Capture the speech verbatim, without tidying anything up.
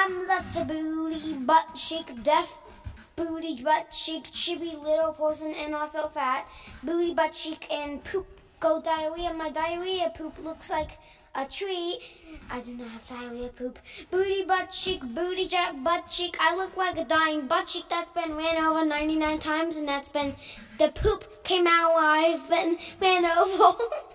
I'm such a booty butt chic, deaf booty butt chic, chibi little person and also fat. Booty butt chic and poop go diarrhea. My diarrhea poop looks like a tree. I do not have diarrhea poop. Booty butt chic, booty jet butt cheek. I look like a dying butt cheek that's been ran over ninety-nine times, and that's been the poop came out while I've been ran over.